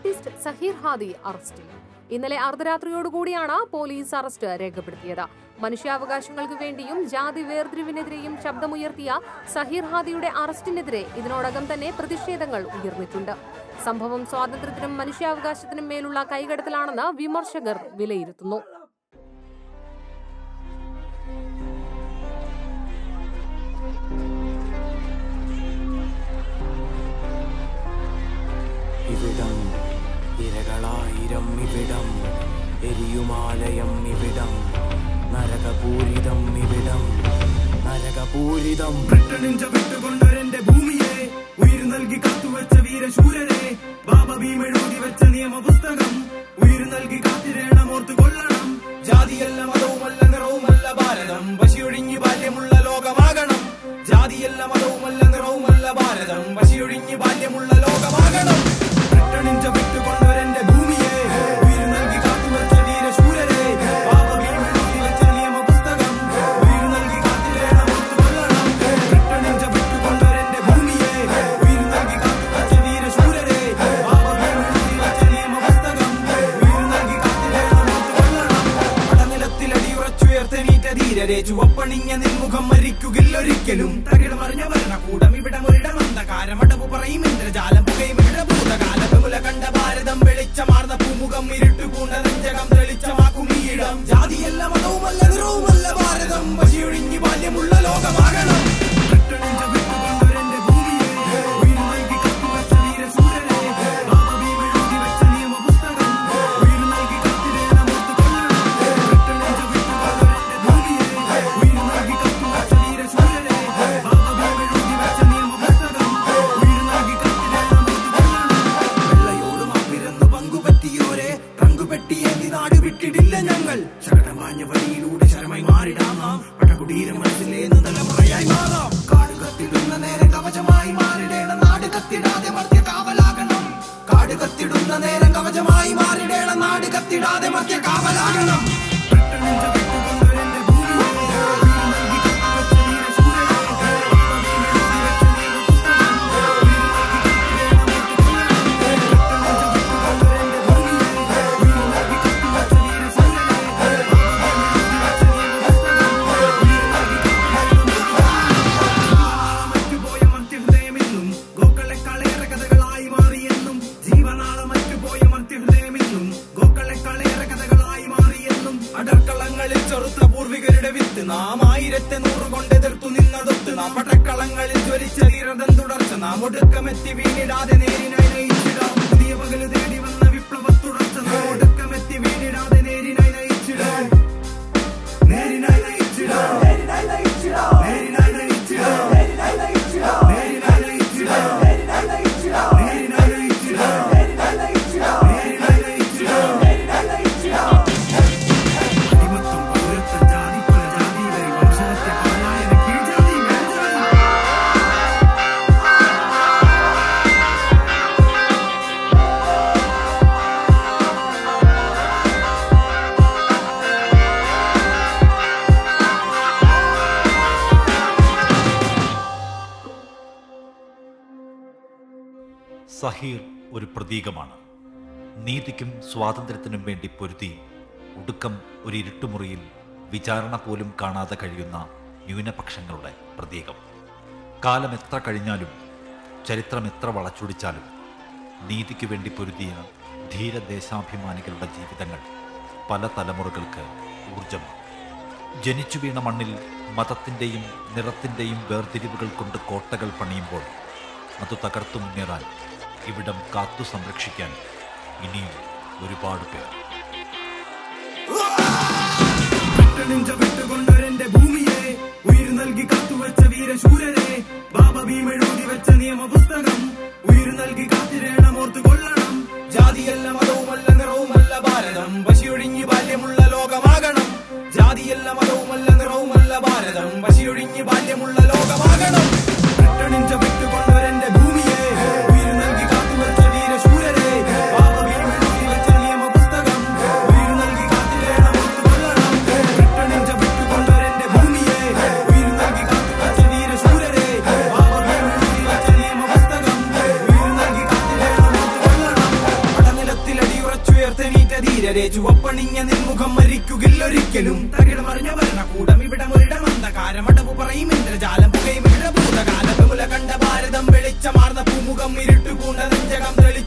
Artist Zaheer Hadi അറസ്റ്റിൽ. ഇന്നലെ അർദ്ധരാത്രിയോടുകൂടിയാണ് police arrest രേഖപ്പെടുത്തിയത്. മനുഷ്യാവകാശങ്ങൾക്ക് വേണ്ടിയും ജാതി വേർതിരിവിനെതിരെയും ശബ്ദമുയർത്തിയ സഹീർ ഹാദിയുടെ അറസ്റ്റിനെതിരെ ഇതിനോടകം തന്നെ പ്രതിഷേധങ്ങൾ ഉയർന്നിട്ടുണ്ട്. സംഭവം സ്വാതന്ത്ര്യത്തിനും മനുഷ്യാവകാശത്തിനും മേലുള്ള കൈകടത്തലാണെന്ന് വിമർശകർ വിലയിരുത്തുന്നു. ഇവിടം ഇരകളായിരം, ഇവിടം എരിയുമാലയം, ഇവിടം നരകപൂരിതം, ഇവിടം നരകപൂരിതം. ബ്രിട്ടനിഞ്ച വിട്ടുകൊണ്ടൊരെന്റെ ഭൂമിയെ ഉയിർ നൽകി കാത്തുവെച്ച വീരശൂരരെ, ബാബ ഭീമെഴുതി വെച്ച നിയമ പുസ്തകം ഉയിർ നൽകി കാത്തിരേണമോർത്തു കൊള്ളണം. ജാതിയല്ല മതവുമല്ല നിറവുമല്ല ഭാരതം, പശിയൊഴിഞ്ഞ് ബാല്യമുള്ള ലോകമാകണം. ജാതിയല്ല മതവുമല്ല നിറവുമല്ല ഭാരതം, പശിയൊഴിഞ്ഞ് ബാല്യമുള്ള ലോകമാകണം. ബ്രിട്ടനിഞ്ച വിട്ടുകൊണ്ടൊരെന്റെ ഭൂമിയെ ഉയിർ നൽകി കാത്തുവെച്ച വീരശൂരരെ, ബാബ ഭീമെഴുതി വെച്ച നിയമ പുസ്തകം ഉയിർ നൽകി കാത്തിരേണമോർത്തു കൊള്ളണം. ബ്രിട്ടനിഞ്ച വിട്ടുകൊണ്ടൊരെന്റെ ഭൂമിയെ ഉയിർ നൽകി കാത്തുവെച്ച വീരശൂരരെ, ബാബ ഭീമെഴുതി വെച്ച നിയമ പുസ്തകം ഉയിർ നൽകി കാത്തിരേണമോർത്തു കൊള്ളണം. പടനിലത്തിലടിയുറച്ചുയർത്തെണീറ്റ ധീരരെ, ചുവപ്പണിഞ്ഞ നിൻമുഖം മരിക്കുകില്ലൊരിക്കലും. തകിടമറിഞ്ഞ ഭരണകൂടം ഇവിടമൊരിടം അന്ധകാരമടവു പറയും ഇന്ദ്രജാലം പുകയും ഇവിടെ ഭൂതകാല ബഹുല കണ്ട ഭാരതം വെളിച്ചമാർന്ന പൂമുഖം ഇരുട്ടുപൂണ്ട നെഞ്ചകം തെളിച്ചമാക്കും ഈയിടം. ജാതിയല്ല മതവുമല്ല നിറവുമല്ല ഭാരതം, പശിയൊഴിഞ്ഞ് ബാല്യമുള്ള ലോകമാകണം. ബ്രിട്ടനിഞ്ച വിട്ടുകൊണ്ടൊരെന്റെ ഭൂമിയെ ഉയിർ നൽകി കാത്തുവെച്ച വീരശൂരരെ, ബാബ ഭീമെഴുതി വെച്ച നിയമ പുസ്തകം ഉയിർ നൽകി കാത്തിരേണമോർത്തു കൊള്ളണം. ബ്രിട്ടനിഞ്ച വിട്ടുകൊണ്ടൊരെന്റെ ഭൂമിയെ ഉയിർ നൽകി കാത്തുവെച്ച വീരശൂരരെ, ബാബ ഭീമെഴുതി വെച്ച നിയമ പുസ്തകം ഉയിർ നൽകി കാത്തിരേണമോർത്തു കൊള്ളണം. വെള്ളയോട് മാപ്പിരന്നു പങ്കുപറ്റിയോരെ, പങ്കുപെട്ടിയേന്തി നാട് വിട്ടിടില്ല ഞങ്ങൾ. ശകടമാഞ്ഞ വഴിയിലൂടെ ശരമായി മാറിടാം നാം, പടകുടീരം മനസ്സിലേന്ന് തലമുറയായി മാറാം. കാട് കത്തിടുന്ന നേരം കവചമായി മാറിടേണം, നാട് കത്തിടാതെ മധ്യ കാവലാകണം. കാട് കത്തിടുന്ന നേരം കവചമായി മാറിടേണം, നാട് കത്തിടാതെ മധ്യ കാവലാകണം. ബ്രിട്ടനിഞ്ച വിട്ടുകൊണ്ടൊരെന്റെ ഭൂമിയെ ഉയിർ നൽകി കാത്തുവെച്ച വീരശൂരരെ, ബാബ ഭീമെഴുതി വെച്ച നിയമ പുസ്തകം ഉയിർ നൽകി കാത്തിരേണമോർത്തു കൊള്ളണം. ബ്രിട്ടനിഞ്ച വിട്ടുകൊണ്ടൊരെന്റെ ഭൂമിയെ ഉയിർ നൽകി കാത്തുവെച്ച വീരശൂരരെ, ബാബ ഭീമെഴുതി വെച്ച നിയമ പുസ്തകം ഉയിർ നൽകി കാത്തിരേണമോർത്തു കൊള്ളണം. മറ്റുപോയ മർത്യഹൃദയമെന്നും ഗോക്കളെക്കാളേറെ കഥകളായി മാറിയെന്നും, ജീവനാളമറ്റുപോയ മർത്യഹൃദയമെന്നും ഗോക്കളെക്കാളേറെ കഥകളായി മാറിയെന്നും. അടർക്കളങ്ങളിൽ ചെറുത്ത പൂർവികരുടെ വിത്ത് നാം ആയിരത്തെ നൂറുകൊണ്ട് എതിർത്തു നിന്നതൊത്ത് നാം. പടക്കളങ്ങളിൽ ജ്വലിച്ച ധീരതൻ തുടർച്ച നാം ഒടുക്കമെത്തി വീണിടാതെ നേരിനായി നയിച്ചിടാം. പുതിയ പകല് തേടി വന്ന വിപ്ലവ തുടർച്ച നാം ഒടുക്കമെത്തി വീണിടാതെ നേരിനായി നയിച്ചിടാം. നേരിനായി നയിച്ചിടാം, നേരിനായി നയിച്ചിടാം, നേരിനായി നയിച്ചിടാം, നേരിനായി നയിച്ചിടാം, നേരിനായി നയിച്ചിടാം, നേരിനായി നയിച്ചിടാം, നേരിനായി നയിച്ചിടാം, നേരിനായി നയിച്ചിടാം, നേരിനായി നയിച്ചിടാം, നേരിനായി നയിച്ചിടാം. അടിമത്തം, പൗരത്വം, ജാതിക്കൊല, ജാതിവരി, വംശഹത്യ, പലായനം, കീഴ്ജാതി, മേൽജാതി. സഹീർ ഒരു പ്രതീകമാണ്. നീതിക്കും സ്വാതന്ത്ര്യത്തിനും വേണ്ടി പൊരുതി ഒടുക്കം ഒരു ഇരുട്ടുമുറിയിൽ വിചാരണ പോലും കാണാതെ കഴിയുന്ന ന്യൂനപക്ഷങ്ങളുടെ പ്രതീകം. കാലം എത്ര കഴിഞ്ഞാലും ചരിത്രം എത്ര വളച്ചൊടിച്ചാലും നീതിക്ക് വേണ്ടി പൊരുതിയ ധീരദേശാഭിമാനികളുടെ ജീവിതങ്ങൾ പല തലമുറകൾക്ക് ഊർജമാണ്. ജനിച്ചു വീണ മണ്ണിൽ മതത്തിൻ്റെയും നിറത്തിൻ്റെയും വേർതിരിവുകൾ കൊണ്ട് കോട്ടകൾ പണിയുമ്പോൾ അത് തകർത്തു മുന്നേറാൻ, ഇവിടം കാത്തു സംരക്ഷിക്കാൻ ഇനിയും ഒരുപാട് പേർ. ബ്രിട്ടനിഞ്ച വിട്ടുകൊണ്ടൊരെന്റെ ഭൂമിയെ ഉയിർ നൽകി കാത്തുവെച്ച വീരശൂരരെ, ബാബ ഭീമെഴുതി വെച്ച നിയമ പുസ്തകം ഉയിർ നൽകി കാത്തിരേണമോർത്തു കൊള്ളണം. ജാതിയല്ല മതവുമല്ല നിറവുമല്ല ഭാരതം, പശിയൊഴിഞ്ഞ് ബാല്യമുള്ള ലോകമാകണം. ജാതിയല്ല മതവുമല്ല നിറവുമല്ല ഭാരതം, പശിയൊഴിഞ്ഞ് ബാല്യമുള്ള ലോകമാകണം. ബ്രിട്ടനിഞ്ച വിട്ടുകൊണ്ടൊരെന്റെ ഭൂമിയെ ഉയിർ നൽകി കാത്തുവെച്ച വീരശൂരരെ, ബാബ ഭീമെഴുതി വെച്ച നിയമ പുസ്തകം ഉയിർ നൽകി കാത്തിരേണമോർത്തു കൊള്ളണം. ബ്രിട്ടനിഞ്ച വിട്ടുകൊണ്ടൊരെന്റെ ഭൂമിയെ ഉയിർ നൽകി കാത്തുവെച്ച വീരശൂരരെ, ബാബ ഭീമെഴുതി വെച്ച നിയമ പുസ്തകം ഉയിർ നൽകി കാത്തിരേണമോർത്തു കൊള്ളണം. മനുഷ്യരെ ചുവപ്പണിഞ്ഞ നിൻമുഖം മരിക്കുകില്ലൊരിക്കലും തകിടമറിഞ്ഞ ഭരണകൂടം ഇവിടം ഒരിടം അന്ധകാരമടവ് പറയും ഇന്ദ്രജാലം പുകയും ഇവിടെ ഭൂതകാല വിമുല കണ്ട ഭാരതം വെളിച്ചമാർന്ന പൂമുഖം ഇരുട്ടുകൂണ്ട നെഞ്ചകം തെളി